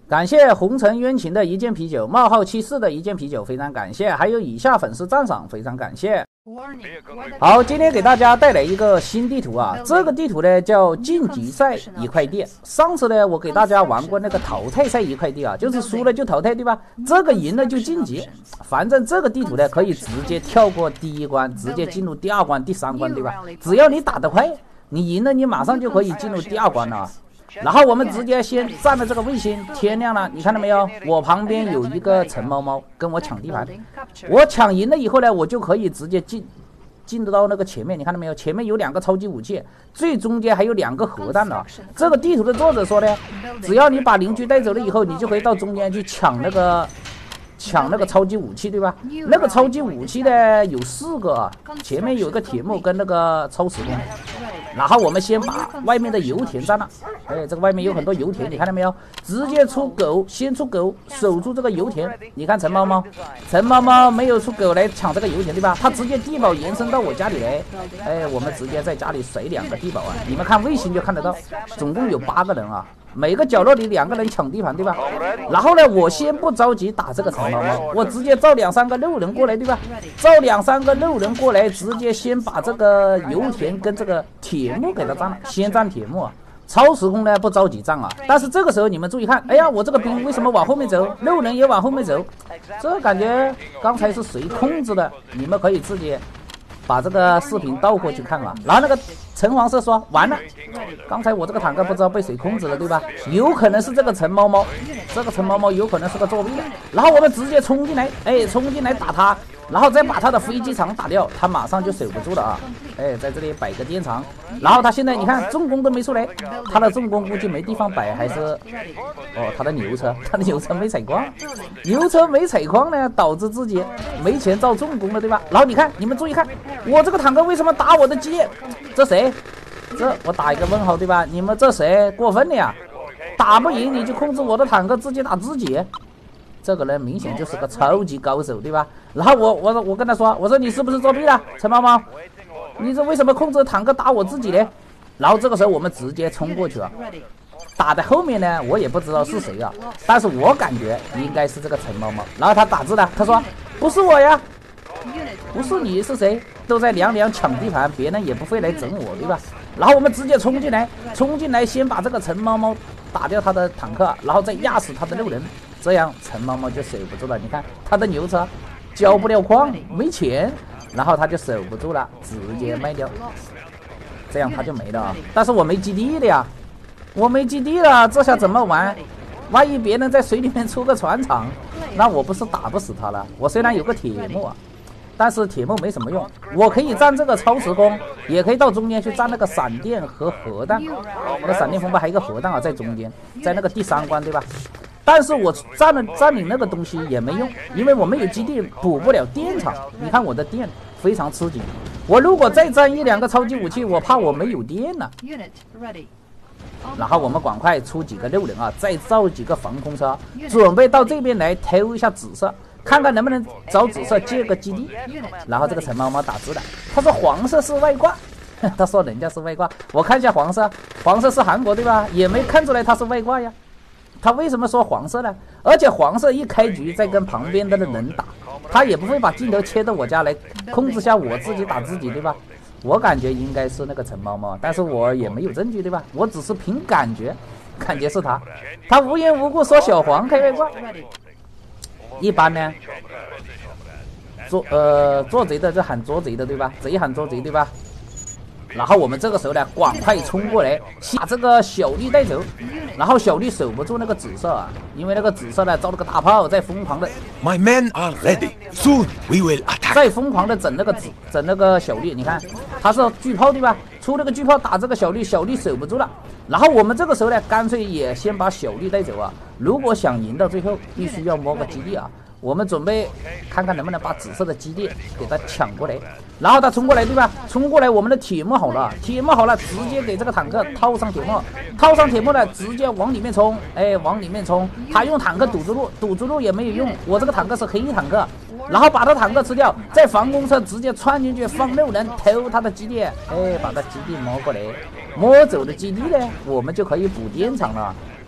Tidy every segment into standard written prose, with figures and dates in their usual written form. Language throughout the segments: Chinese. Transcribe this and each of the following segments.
感谢红尘冤情的一件啤酒，冒号74的一件啤酒，非常感谢，还有以下粉丝赞赏，非常感谢。好，今天给大家带来一个新地图啊，这个地图呢叫晋级赛一块地。上次呢我给大家玩过那个淘汰赛一块地啊，就是输了就淘汰对吧？这个赢了就晋级，反正这个地图呢可以直接跳过第一关，直接进入第二关、第三关对吧？只要你打得快，你赢了你马上就可以进入第二关了。然后我们直接先占了这个卫星，天亮了，你看到没有？我旁边有一个陈猫猫跟我抢地盘，我抢赢了以后呢，我就可以直接进得到那个前面，你看到没有？前面有2个超级武器，最中间还有2个核弹呢。这个地图的作者说呢，只要你把邻居带走了以后，你就可以到中间去抢那个超级武器对吧？那个超级武器呢有4个啊，前面有一个铁幕跟那个超时空。然后我们先把外面的油田占了，这个外面有很多油田，你看到没有？直接出狗，先出狗守住这个油田。你看陈猫猫没有出狗来抢这个油田对吧？它直接地堡延伸到我家里来，我们直接在家里甩2个地堡啊！你们看卫星就看得到，总共有8个人啊，每个角落里2个人抢地盘对吧？然后呢，我先不着急打这个陈猫猫，我直接造2、3个肉人过来对吧？造2、3个肉人过来，直接先把这个油田跟这个铁幕给它占了，先占铁幕啊。超时空呢不着急占啊，但是这个时候你们注意看，哎呀，我这个兵为什么往后面走？肉人也往后面走，这感觉刚才是谁控制的？你们可以自己把这个视频倒过去看啊。然后那个橙黄色说完了，刚才我这个坦克不知道被谁控制了对吧？有可能是这个陈猫猫，这个陈猫猫有可能是个作弊的。然后我们直接冲进来，冲进来打他，然后再把他的飞机场打掉，他马上就守不住了啊！在这里摆个电场，然后他现在你看重工都没出来，他的重工估计没地方摆，还是他的牛车没采矿，牛车没采矿呢，导致自己没钱造重工了对吧？然后你看，你们注意看，我这个坦克为什么打我的基地？这谁？这我打一个问号对吧？你们这谁过分了呀？打不赢你就控制我的坦克自己打自己。这个人明显就是个超级高手对吧？然后我跟他说，我说你是不是作弊了，陈猫猫？你这为什么控制坦克打我自己呢？然后这个时候我们直接冲过去了，打在后面呢，我也不知道是谁啊，但是我感觉应该是这个陈猫猫。然后他打字的，他说不是我呀，不是你是谁？都在两抢地盘，别人也不会来整我对吧？然后我们直接冲进来先把这个陈猫猫打掉他的坦克，然后再压死他的肉人，这样陈猫猫就守不住了。你看他的牛车交不了矿，没钱，然后他就守不住了，直接卖掉，这样他就没了啊。但是我没基地的呀，这下怎么玩？万一别人在水里面出个船厂，那我不是打不死他了？我虽然有个铁幕啊，但是铁幕没什么用，我可以占这个超时空，也可以到中间去占那个闪电和核弹。那个闪电风暴还有一个核弹啊，在中间，在那个第3关对吧？但是我占领那个东西也没用，因为我没有基地，补不了电厂。你看我的电非常吃紧，我如果再占1、2个超级武器，我怕我没有电了。然后我们赶快出几个肉人啊，再造几个防空车，准备到这边来偷一下紫色，看看能不能找紫色借个基地。然后这个陈猫猫打字的，他说黄色是外挂，他说人家是外挂，我看一下黄色是韩国对吧？也没看出来他是外挂呀。他为什么说黄色呢？而且黄色一开局在跟旁边的人打，他也不会把镜头切到我家来控制下我自己打自己对吧？我感觉应该是那个陈猫猫，但是我也没有证据对吧？我只是凭感觉是他无缘无故说小黄开外挂。一般呢做贼的就喊捉贼的对吧？贼喊捉贼对吧？然后我们这个时候呢，赶快冲过来，把这个小绿带走。然后小绿守不住那个紫色啊，因为那个紫色呢造了个大炮，在疯狂的 My men are ready. Soon we will attack. 在疯狂的整那个小绿，你看他是巨炮对吧？出那个巨炮打这个小绿，小绿守不住了。然后我们这个时候呢，干脆也先把小绿带走啊。如果想赢到最后，必须要摸个基地啊。我们准备看看能不能把紫色的基地给他抢过来，然后他冲过来对吧？冲过来，我们的铁幕好了，直接给这个坦克套上铁幕呢，直接往里面冲，往里面冲。他用坦克堵住路也没有用，我这个坦克是黑坦克，然后把他坦克吃掉，在防空车直接窜进去放肉人偷他的基地，把他基地摸过来，摸走的基地呢，我们就可以补电厂了。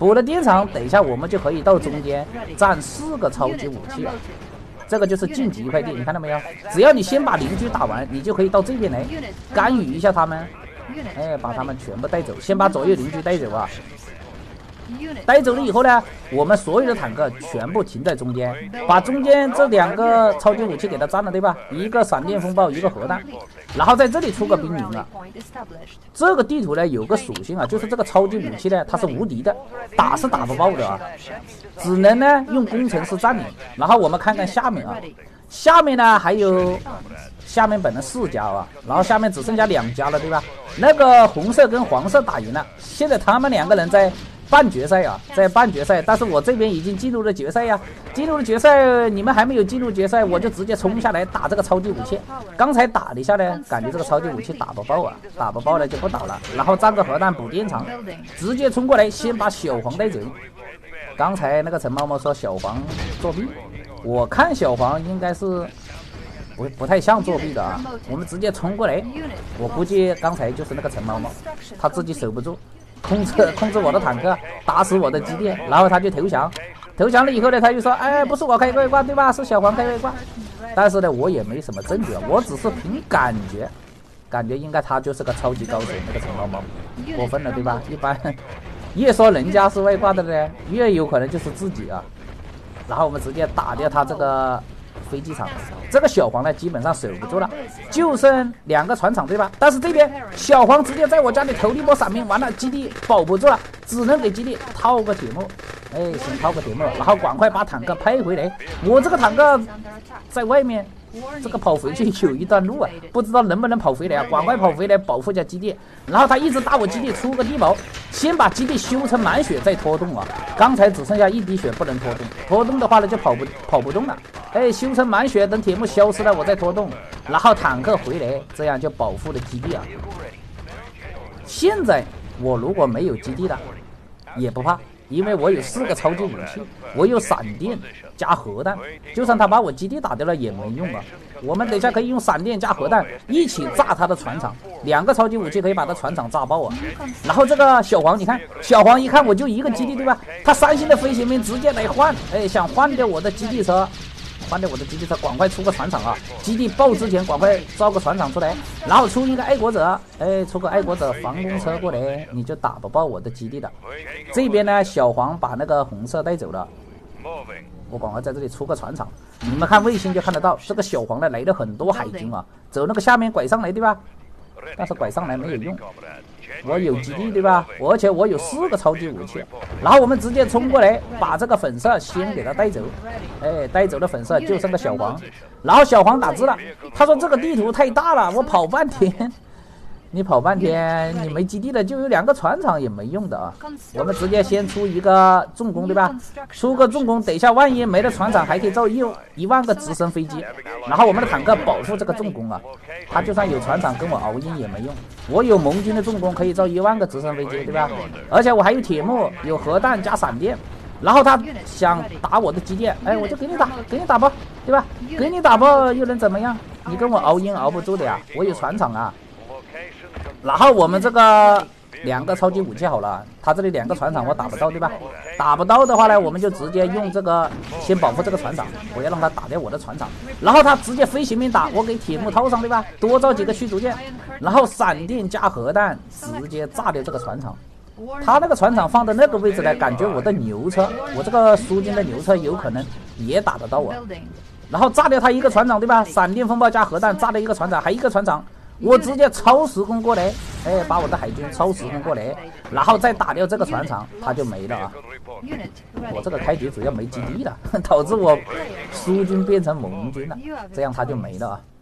补了电场，等一下我们就可以到中间占4个超级武器了。这个就是晋级一块地，你看到没有？只要你先把邻居打完，你就可以到这边来干预一下他们，哎，把他们全部带走，先把左右邻居带走啊。带走了以后呢，我们所有的坦克全部停在中间，把中间这2个超级武器给它占了，对吧？一个闪电风暴，一个核弹，然后在这里出个兵营啊。这个地图呢有个属性啊，就是这个超级武器呢它是无敌的，打是打不爆的啊，只能呢用工程师占领。然后我们看看下面啊，下面呢还有下面本来4家啊，然后下面只剩下2家了，对吧？那个红色跟黄色打赢了，现在他们2个人在半决赛啊，在半决赛，但是我这边已经进入了决赛呀，进入了决赛，你们还没有进入决赛，我就直接冲下来打这个超级武器。刚才打了一下呢，感觉这个超级武器打不爆啊，打不爆了就不打了，然后占个核弹补电场，直接冲过来，先把小黄带走。刚才那个陈猫猫说小黄作弊，我看小黄应该是不太像作弊的啊。我们直接冲过来，我估计刚才就是那个陈猫猫，他自己守不住。控制我的坦克，打死我的基地，然后他就投降。投降了以后呢，他就说：“哎，不是我开外挂，对吧？是小黄开外挂。”但是呢，我也没什么证据啊，我只是凭感觉应该他就是个超级高手。那个陈猫猫过分了，对吧？一般越说人家是外挂的呢，越有可能就是自己啊。然后我们直接打掉他这个飞机场，这个小黄呢基本上守不住了，就剩2个船厂，对吧？但是这边小黄直接在我家里投了一波闪兵，完了基地保不住了，只能给基地套个铁幕，哎，先套个铁幕，然后赶快把坦克派回来。我这个坦克在外面，这个跑回去有一段路啊，不知道能不能跑回来啊，赶快跑回来保护一下基地。然后他一直打我基地，出个地堡，先把基地修成满血再拖动啊。刚才只剩下1滴血不能拖动，拖动的话呢就跑不动了。哎，修成满血，等铁幕消失了我再拖动，然后坦克回来，这样就保护了基地啊。现在我如果没有基地了也不怕，因为我有4个超级武器，我有闪电加核弹，就算他把我基地打掉了也没用啊。我们等一下可以用闪电加核弹一起炸他的船厂，2个超级武器可以把他船厂炸爆啊。然后这个小黄，你看小黄一看我就1个基地，对吧？他3星的飞行兵直接来换，哎，想换掉我的基地车，赶快出个船厂啊！基地爆之前赶快造个船厂出来，然后出一个爱国者，哎，出个爱国者防空车过来，你就打不爆我的基地的。这边呢，小黄把那个红色带走了，我赶快在这里出个船厂。你们看卫星就看得到，这个小黄呢来了很多海军啊，走那个下面拐上来，对吧？但是拐上来没有用，我有基地，对吧？而且我有4个超级武器，然后我们直接冲过来，把这个粉色先给他带走。哎，带走了粉色，就剩个小黄。然后小黄打字了，他说这个地图太大了，我跑半天。你跑半天，你没基地了，就有2个船厂也没用的啊。我们直接先出一个重工，对吧？出个重工，等一下万一没了船厂，还可以造1万个直升飞机。然后我们的坦克保护这个重工啊，他就算有船厂跟我熬鹰也没用。我有盟军的重工可以造1万个直升飞机，对吧？而且我还有铁幕，有核弹加闪电。然后他想打我的基地，哎，我就给你打吧，对吧？给你打吧又能怎么样？你跟我熬鹰熬不住的呀，我有船厂啊。然后我们这个2个超级武器好了，他这里2个船厂我打不到，对吧？打不到的话呢，我们就直接用这个先保护这个船厂，我要让他打掉我的船厂。然后他直接飞行兵打，我给铁幕套上，对吧？多造几个驱逐舰，然后闪电加核弹直接炸掉这个船厂。他那个船厂放的那个位置呢，感觉我的牛车，我这个苏军的牛车有可能也打得到我。然后炸掉他1个船厂，对吧？闪电风暴加核弹炸掉1个船厂，还1个船厂。我直接超时空过来，哎，把我的海军超时空过来，然后再打掉这个船厂，他就没了啊！我这个开局主要没基地了，导致我苏军变成盟军了，这样他就没了啊！